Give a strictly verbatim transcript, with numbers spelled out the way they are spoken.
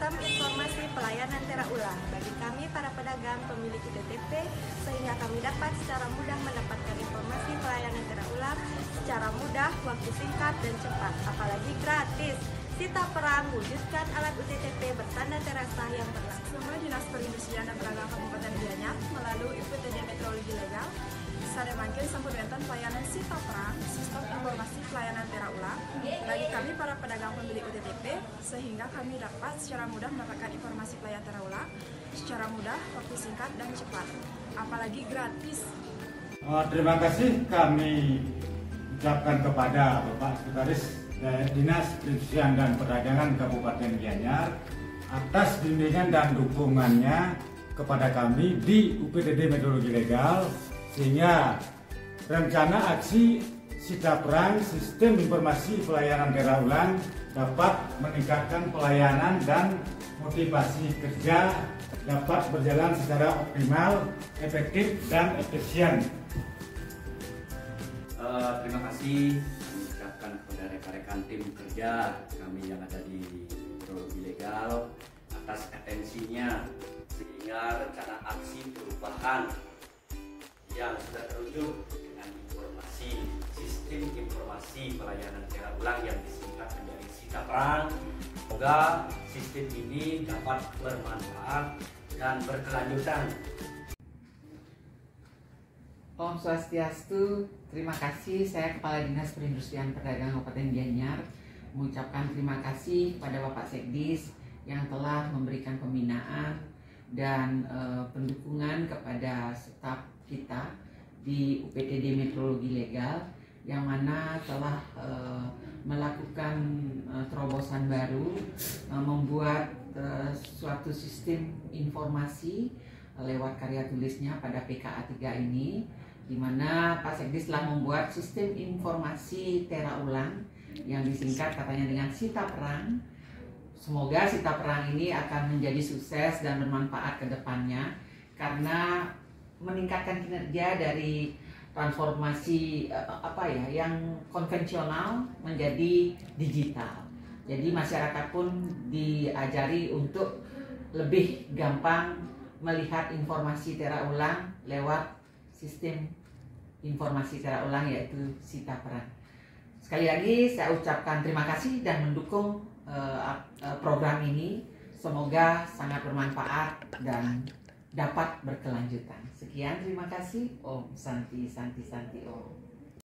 Sistem Informasi Pelayanan Tera Ulang bagi kami para pedagang pemilik U T T P, sehingga kami dapat secara mudah mendapatkan informasi pelayanan Tera Ulang secara mudah, waktu singkat dan cepat, apalagi gratis. Sita Perang wujudkan alat U T T P bertanda terasa yang berlaku. Semua Dinas Perindustrian dan Perdagangan Kabupaten Gianyar melalui U P T D Metrologi Legal bisa memanggil sampurnakan pelayanan Sita Perang, Sistem Informasi Pelayanan Tera Ulang bagi kami para pedagang pemilik U T T P, sehingga kami dapat secara mudah mendapatkan informasi pelayanan Tera Ulang secara mudah, waktu singkat dan cepat, apalagi gratis. Oh, terima kasih kami ucapkan kepada Bapak Sekretaris Dinas Perindustrian dan Perdagangan Kabupaten Gianyar atas bimbingan dan dukungannya kepada kami di U P T D Metrologi Legal, sehingga rencana aksi Sita Perang Sistem Informasi Pelayanan Tera Ulang dapat meningkatkan pelayanan dan motivasi kerja dapat berjalan secara optimal, efektif dan efisien. Uh, terima kasih kami ucapkan kepada rekan-rekan tim kerja kami yang ada di Metrologi Legal atas atensinya, sehingga rencana aksi perubahan yang sudah terwujud dengan informasi Sistem Informasi Pelayanan Tera Ulang yang disingkat menjadi Sita Perang, semoga sistem ini dapat bermanfaat dan berkelanjutan. Om Swastiastu, terima kasih. Saya Kepala Dinas Perindustrian Perdagangan Kabupaten Gianyar mengucapkan terima kasih kepada Bapak Sekdis yang telah memberikan pembinaan dan e, pendukungan kepada staf kita di U P T D Metrologi Legal, yang mana telah e, melakukan e, terobosan baru, e, membuat e, suatu sistem informasi lewat karya tulisnya pada P K A tiga ini, di mana Pak Sekdis telah membuat sistem informasi Tera Ulang yang disingkat katanya dengan Sita Perang. Semoga Sita Perang ini akan menjadi sukses dan bermanfaat ke depannya, karena meningkatkan kinerja dari transformasi apa ya yang konvensional menjadi digital. Jadi masyarakat pun diajari untuk lebih gampang melihat informasi Tera Ulang lewat sistem informasi Tera Ulang, yaitu Sita Perang. Sekali lagi saya ucapkan terima kasih dan mendukung uh, uh, program ini. Semoga sangat bermanfaat dan dapat berkelanjutan. Sekian, terima kasih. Om Santi Santi Santi Om.